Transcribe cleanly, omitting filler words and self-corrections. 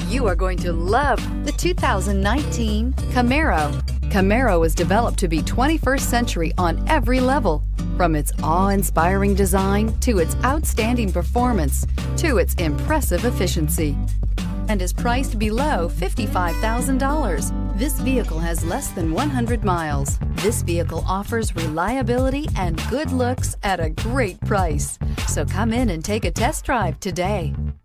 You are going to love the 2019 Camaro. Camaro was developed to be 21st century on every level, from its awe-inspiring design to its outstanding performance to its impressive efficiency, and is priced below $55,000. This vehicle has less than 100 miles. This vehicle offers reliability and good looks at a great price. So come in and take a test drive today.